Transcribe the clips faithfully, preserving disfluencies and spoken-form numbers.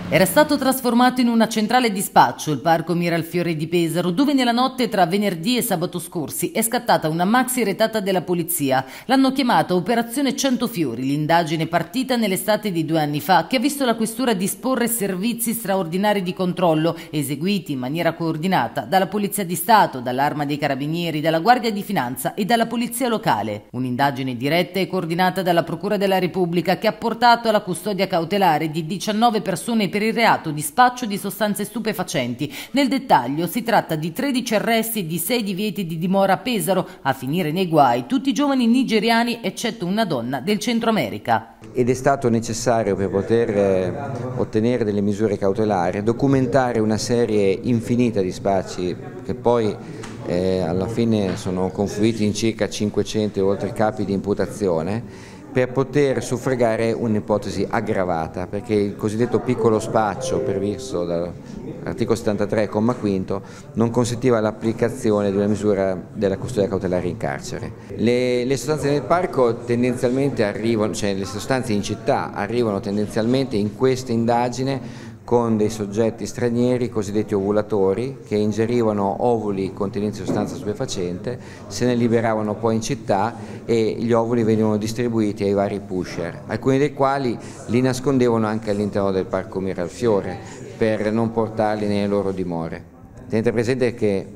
Era stato trasformato in una centrale dispaccio il parco Miralfiore di Pesaro, dove nella notte tra venerdì e sabato scorsi è scattata una maxi retata della polizia. L'hanno chiamata Operazione Cento Fiori, l'indagine partita nell'estate di due anni fa, che ha visto la questura disporre servizi straordinari di controllo, eseguiti in maniera coordinata dalla Polizia di Stato, dall'Arma dei Carabinieri, dalla Guardia di Finanza e dalla Polizia Locale. Un'indagine diretta e coordinata dalla Procura della Repubblica che ha portato alla custodia cautelare di diciannove persone per il reato di spaccio di sostanze stupefacenti. Nel dettaglio si tratta di tredici arresti e di sei divieti di dimora a Pesaro, a finire nei guai tutti i giovani nigeriani eccetto una donna del Centro America. Ed è stato necessario, per poter eh, ottenere delle misure cautelari, documentare una serie infinita di spacci che poi eh, alla fine sono confluiti in circa cinquecento oltre capi di imputazione, per poter suffragare un'ipotesi aggravata, perché il cosiddetto piccolo spaccio previsto dall'articolo settantatré, comma quinto, non consentiva l'applicazione di una misura della custodia cautelare in carcere. Le, le sostanze nel parco tendenzialmente arrivano, cioè le sostanze in città arrivano tendenzialmente in questa indagine con dei soggetti stranieri, cosiddetti ovulatori, che ingerivano ovuli contenenti sostanza stupefacente, se ne liberavano poi in città e gli ovuli venivano distribuiti ai vari pusher, alcuni dei quali li nascondevano anche all'interno del parco Miralfiore per non portarli nelle loro dimore. Tenete presente che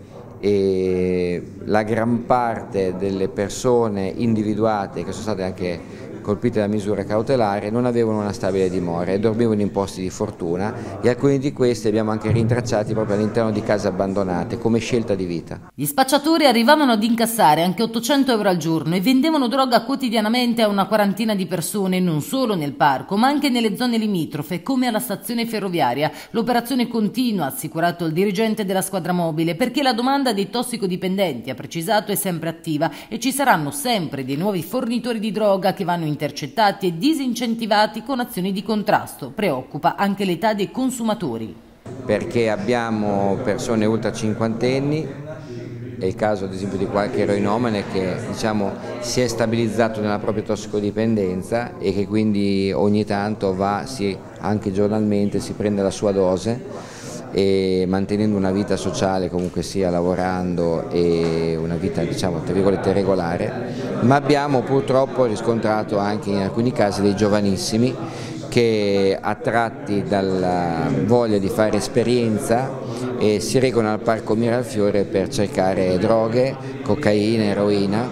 eh, la gran parte delle persone individuate, che sono state anche colpite da misura cautelare, non avevano una stabile dimora e dormivano in posti di fortuna, e alcuni di questi abbiamo anche rintracciati proprio all'interno di case abbandonate come scelta di vita. Gli spacciatori arrivavano ad incassare anche ottocento euro al giorno e vendevano droga quotidianamente a una quarantina di persone, non solo nel parco ma anche nelle zone limitrofe come alla stazione ferroviaria. L'operazione continua, ha assicurato il dirigente della squadra mobile, perché la domanda dei tossicodipendenti, ha precisato, è sempre attiva e ci saranno sempre dei nuovi fornitori di droga che vanno intercettati e disincentivati con azioni di contrasto. Preoccupa anche l'età dei consumatori. Perché abbiamo persone ultra cinquantenni, è il caso ad esempio di qualche eroinomane che diciamo, si è stabilizzato nella propria tossicodipendenza e che quindi ogni tanto va, sì, anche giornalmente, si prende la sua dose, e mantenendo una vita sociale comunque sia, lavorando, e una vita diciamo tra virgolette regolare, ma abbiamo purtroppo riscontrato anche in alcuni casi dei giovanissimi che, attratti dalla voglia di fare esperienza, eh, si recano al parco Miralfiore per cercare droghe, cocaina, eroina,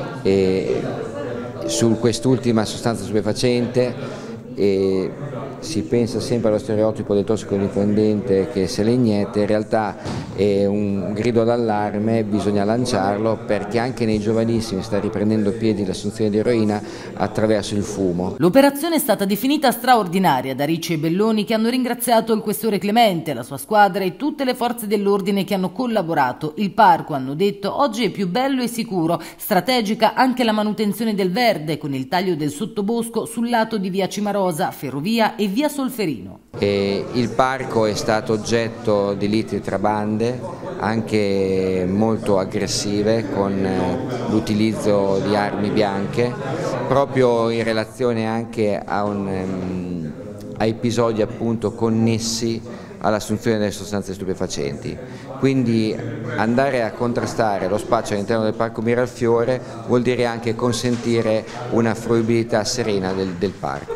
e su quest'ultima sostanza stupefacente e si pensa sempre allo stereotipo del tossicodipendente che se le inietta. In realtà è un grido d'allarme, bisogna lanciarlo, perché anche nei giovanissimi sta riprendendo piedi l'assunzione di eroina attraverso il fumo. L'operazione è stata definita straordinaria da Ricci e Belloni, che hanno ringraziato il questore Clemente, la sua squadra e tutte le forze dell'ordine che hanno collaborato. Il parco, hanno detto, oggi è più bello e sicuro, strategica anche la manutenzione del verde con il taglio del sottobosco sul lato di via Cimarosa, Ferrovia e via Solferino. E il parco è stato oggetto di liti tra bande, anche molto aggressive, con l'utilizzo di armi bianche, proprio in relazione anche a, un, um, a episodi appunto connessi all'assunzione delle sostanze stupefacenti. Quindi andare a contrastare lo spaccio all'interno del parco Miralfiore vuol dire anche consentire una fruibilità serena del, del parco.